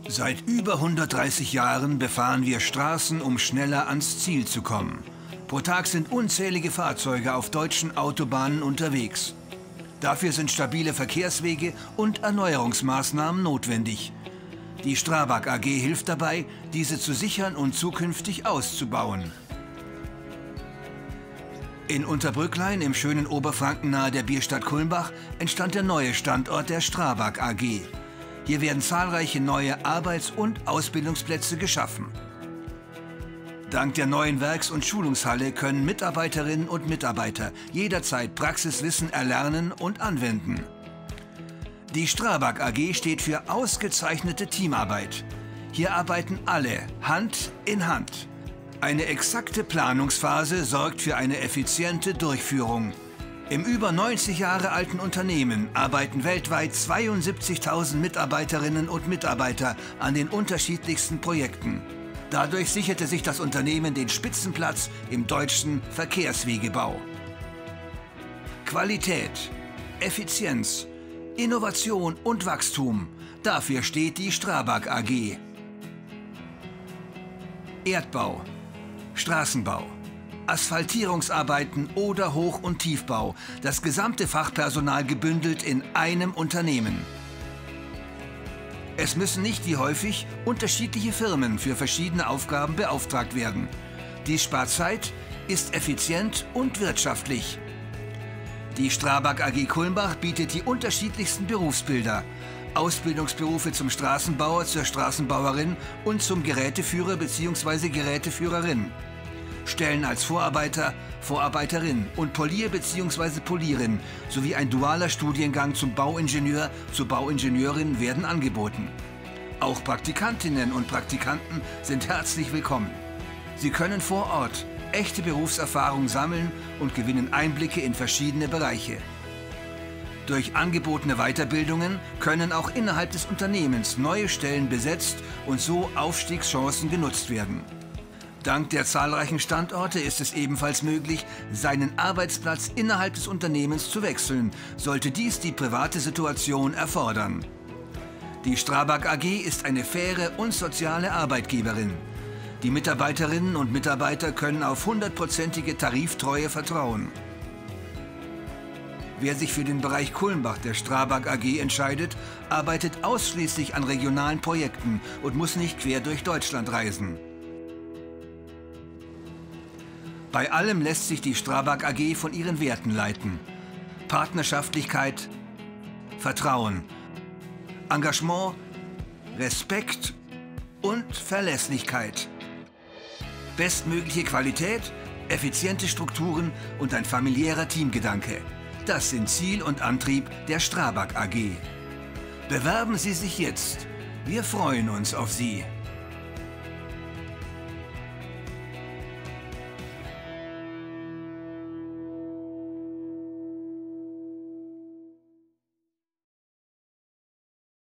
Seit über 130 Jahren befahren wir Straßen, um schneller ans Ziel zu kommen. Pro Tag sind unzählige Fahrzeuge auf deutschen Autobahnen unterwegs. Dafür sind stabile Verkehrswege und Erneuerungsmaßnahmen notwendig. Die Strabag AG hilft dabei, diese zu sichern und zukünftig auszubauen. In Unterbrücklein im schönen Oberfranken nahe der Bierstadt Kulmbach entstand der neue Standort der Strabag AG. Hier werden zahlreiche neue Arbeits- und Ausbildungsplätze geschaffen. Dank der neuen Werks- und Schulungshalle können Mitarbeiterinnen und Mitarbeiter jederzeit Praxiswissen erlernen und anwenden. Die Strabag AG steht für ausgezeichnete Teamarbeit. Hier arbeiten alle Hand in Hand. Eine exakte Planungsphase sorgt für eine effiziente Durchführung. Im über 90 Jahre alten Unternehmen arbeiten weltweit 72.000 Mitarbeiterinnen und Mitarbeiter an den unterschiedlichsten Projekten. Dadurch sicherte sich das Unternehmen den Spitzenplatz im deutschen Verkehrswegebau. Qualität, Effizienz, Innovation und Wachstum, dafür steht die Strabag AG. Erdbau, Straßenbau, Asphaltierungsarbeiten oder Hoch- und Tiefbau, das gesamte Fachpersonal gebündelt in einem Unternehmen. Es müssen nicht wie häufig unterschiedliche Firmen für verschiedene Aufgaben beauftragt werden. Dies spart Zeit, ist effizient und wirtschaftlich. Die Strabag AG Kulmbach bietet die unterschiedlichsten Berufsbilder. Ausbildungsberufe zum Straßenbauer, zur Straßenbauerin und zum Geräteführer bzw. Geräteführerin. Stellen als Vorarbeiter, Vorarbeiterin und Polier bzw. Polierin sowie ein dualer Studiengang zum Bauingenieur, zur Bauingenieurin werden angeboten. Auch Praktikantinnen und Praktikanten sind herzlich willkommen. Sie können vor Ort echte Berufserfahrung sammeln und gewinnen Einblicke in verschiedene Bereiche. Durch angebotene Weiterbildungen können auch innerhalb des Unternehmens neue Stellen besetzt und so Aufstiegschancen genutzt werden. Dank der zahlreichen Standorte ist es ebenfalls möglich, seinen Arbeitsplatz innerhalb des Unternehmens zu wechseln, sollte dies die private Situation erfordern. Die Strabag AG ist eine faire und soziale Arbeitgeberin. Die Mitarbeiterinnen und Mitarbeiter können auf 100%ige Tariftreue vertrauen. Wer sich für den Bereich Kulmbach der Strabag AG entscheidet, arbeitet ausschließlich an regionalen Projekten und muss nicht quer durch Deutschland reisen. Bei allem lässt sich die Strabag AG von ihren Werten leiten. Partnerschaftlichkeit, Vertrauen, Engagement, Respekt und Verlässlichkeit. Bestmögliche Qualität, effiziente Strukturen und ein familiärer Teamgedanke. Das sind Ziel und Antrieb der Strabag AG. Bewerben Sie sich jetzt. Wir freuen uns auf Sie.